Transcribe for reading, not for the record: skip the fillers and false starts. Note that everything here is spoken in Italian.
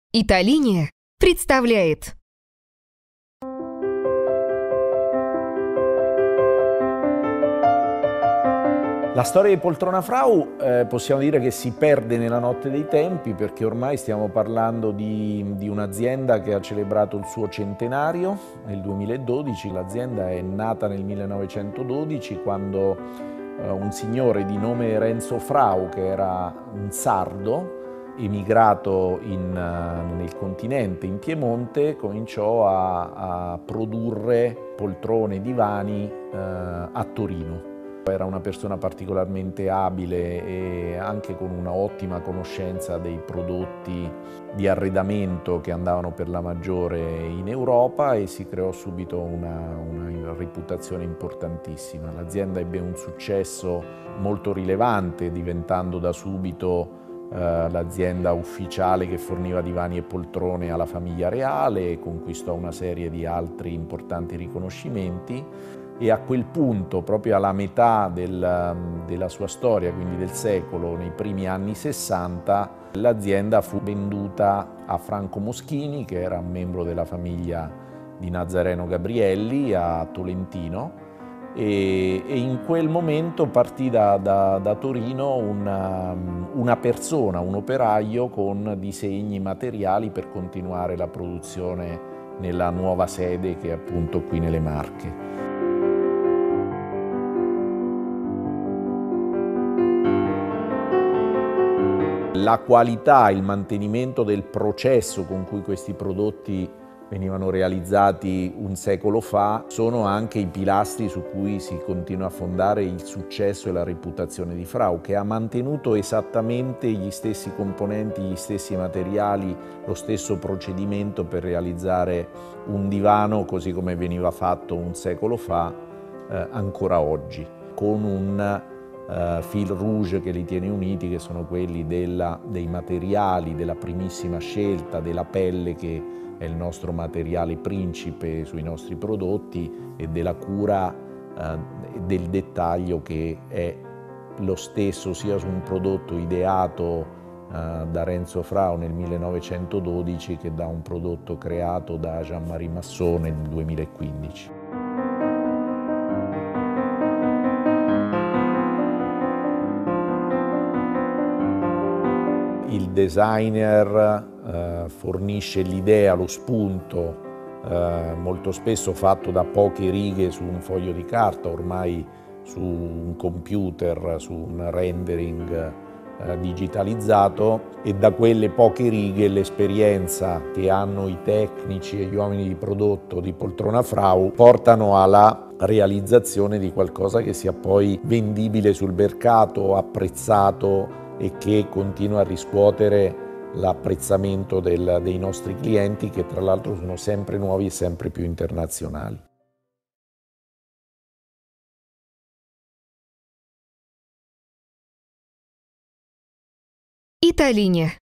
Италиния представляет. La storia di Poltrona Frau possiamo dire che si perde nella notte dei tempi, perché ormai stiamo parlando di un'azienda che ha celebrato il suo centenario nel 2012. L'azienda è nata nel 1912 quando un signore di nome Renzo Frau, che era un sardo, emigrato nel continente, in Piemonte, cominciò a produrre poltrone e divani a Torino. Era una persona particolarmente abile e anche con una ottima conoscenza dei prodotti di arredamento che andavano per la maggiore in Europa, e si creò subito una reputazione importantissima. L'azienda ebbe un successo molto rilevante, diventando da subito l'azienda ufficiale che forniva divani e poltrone alla famiglia reale, e conquistò una serie di altri importanti riconoscimenti. E a quel punto, proprio alla metà della sua storia, quindi del secolo, nei primi anni 60, l'azienda fu venduta a Franco Moschini, che era un membro della famiglia di Nazareno Gabrielli, a Tolentino, e in quel momento partì da Torino una persona, un operaio, con disegni materiali per continuare la produzione nella nuova sede, che è appunto qui nelle Marche. La qualità, il mantenimento del processo con cui questi prodotti venivano realizzati un secolo fa sono anche i pilastri su cui si continua a fondare il successo e la reputazione di Frau, che ha mantenuto esattamente gli stessi componenti, gli stessi materiali, lo stesso procedimento per realizzare un divano così come veniva fatto un secolo fa, ancora oggi, con un fil rouge che li tiene uniti, che sono quelli dei materiali, della primissima scelta, della pelle, che è il nostro materiale principe sui nostri prodotti, e della cura del dettaglio, che è lo stesso sia su un prodotto ideato da Renzo Frau nel 1912 che da un prodotto creato da Jean-Marie Masson nel 2015. Il designer fornisce l'idea, lo spunto, molto spesso fatto da poche righe su un foglio di carta, ormai su un computer, su un rendering digitalizzato, e da quelle poche righe l'esperienza che hanno i tecnici e gli uomini di prodotto di Poltrona Frau portano alla realizzazione di qualcosa che sia poi vendibile sul mercato, apprezzato, e che continua a riscuotere l'apprezzamento dei nostri clienti, che tra l'altro sono sempre nuovi e sempre più internazionali. Италиния.